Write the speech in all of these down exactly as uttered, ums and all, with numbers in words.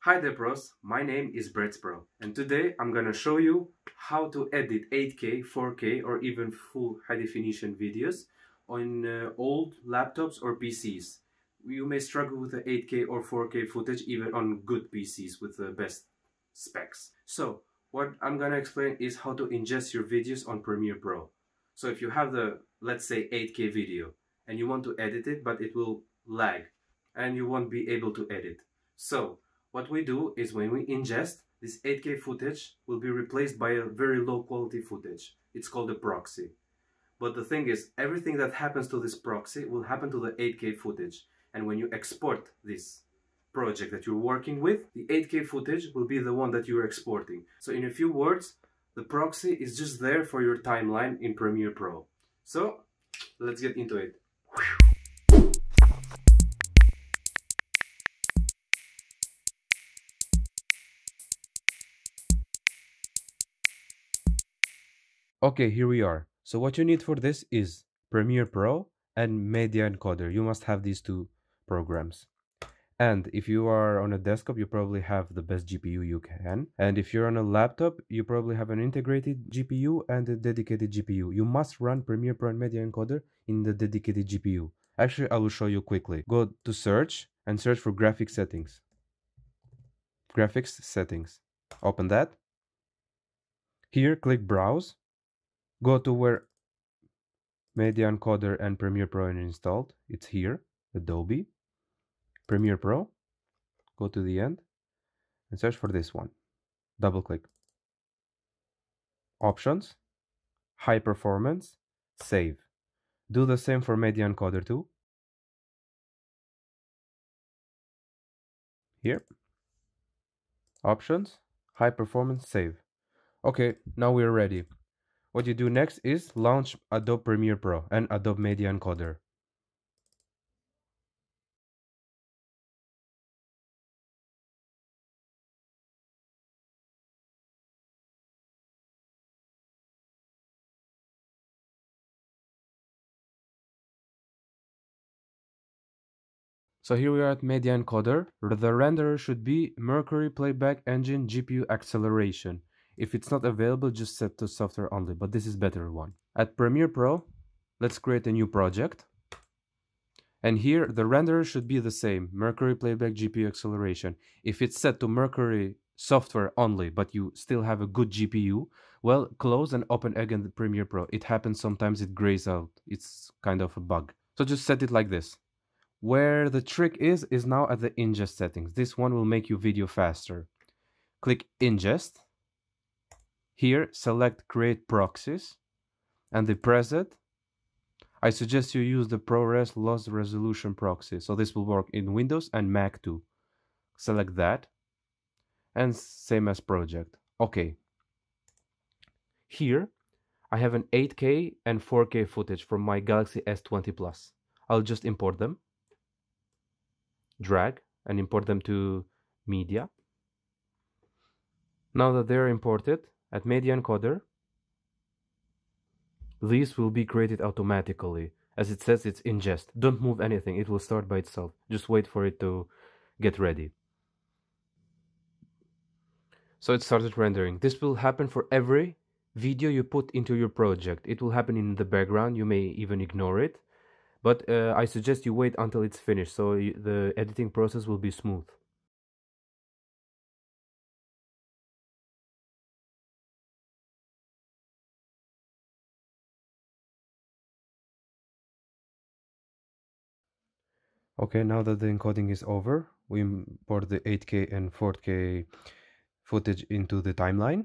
Hi there pros, my name is Brettspro and today I'm gonna show you how to edit eight K, four K or even full high definition videos on uh, old laptops or P Cs. You may struggle with the eight K or four K footage even on good P Cs with the best specs. So what I'm gonna explain is how to ingest your videos on Premiere Pro. So if you have the, let's say, eight K video and you want to edit it but it will lag and you won't be able to edit. So what we do is when we ingest, this eight K footage will be replaced by a very low quality footage. It's called a proxy. But the thing is, everything that happens to this proxy will happen to the eight K footage. And when you export this project that you're working with, the eight K footage will be the one that you're exporting. So in a few words, the proxy is just there for your timeline in Premiere Pro. So let's get into it. Okay, here we are. So what you need for this is Premiere Pro and Media Encoder. You must have these two programs. And if you are on a desktop, you probably have the best G P U you can. And if you're on a laptop, you probably have an integrated G P U and a dedicated G P U. You must run Premiere Pro and Media Encoder in the dedicated G P U. Actually, I will show you quickly. Go to search and search for graphics settings. Graphics settings. Open that. Here, click browse. Go to where Media Encoder and Premiere Pro are installed. It's here, Adobe. Premiere Pro. Go to the end and search for this one. Double click. Options. High performance. Save. Do the same for Media Encoder too. Here. Options. High performance. Save. Okay, now we're ready. What you do next is launch Adobe Premiere Pro and Adobe Media Encoder. So here we are at Media Encoder. The renderer should be Mercury Playback Engine G P U Acceleration. If it's not available, just set to software only, but this is better one. At Premiere Pro, let's create a new project. And here the renderer should be the same, Mercury Playback G P U Acceleration. If it's set to Mercury software only, but you still have a good G P U, well, close and open again the Premiere Pro. It happens sometimes, it grays out. It's kind of a bug. So just set it like this. Where the trick is, is now at the ingest settings. This one will make your video faster. Click ingest. Here, select create proxies and the preset. I suggest you use the ProRes loss resolution proxy. So this will work in Windows and Mac too. Select that. And same as project. Okay. Here, I have an eight K and four K footage from my Galaxy S twenty Plus. I'll just import them. Drag and import them to media. Now that they're imported, at Media Encoder, these will be created automatically. As it says, it's ingest. Don't move anything, it will start by itself. Just wait for it to get ready. So it started rendering. This will happen for every video you put into your project. It will happen in the background, you may even ignore it. But uh, I suggest you wait until it's finished, so you, the editing process will be smooth. Okay, now that the encoding is over, we import the eight K and four K footage into the timeline.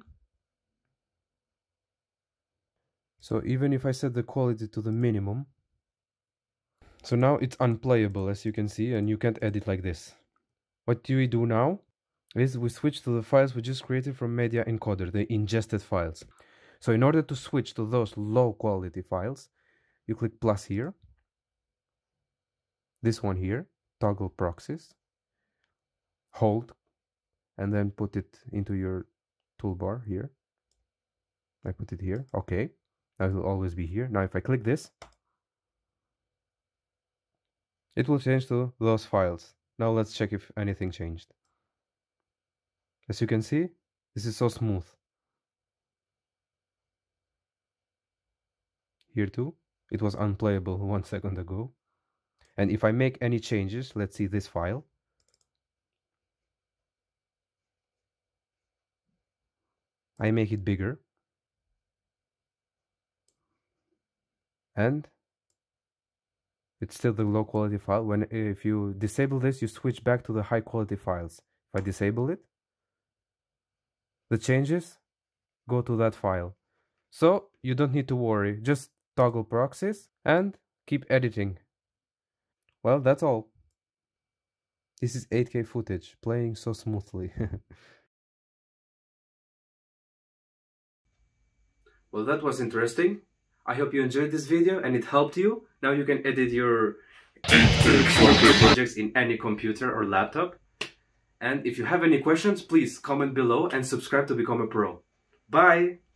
So even if I set the quality to the minimum, so now it's unplayable, as you can see, and you can't edit like this. What do we do now is we switch to the files we just created from Media Encoder, the ingested files. So in order to switch to those low quality files, you click plus here, this one here, toggle proxies, hold, and then put it into your toolbar here. I put it here. Okay, that will always be here. Now if I click this, it will change to those files. Now let's check if anything changed. As you can see, this is so smooth. Here too, it was unplayable one second ago. And if I make any changes, let's see this file. I make it bigger. And it's still the low quality file. When if you disable this, you switch back to the high quality files. If I disable it, the changes go to that file. So you don't need to worry. Just toggle proxies and keep editing. Well, that's all. This is eight K footage playing so smoothly. Well, that was interesting. I hope you enjoyed this video and it helped you. Now you can edit your four K projects in any computer or laptop. And if you have any questions, please comment below and subscribe to become a pro. Bye!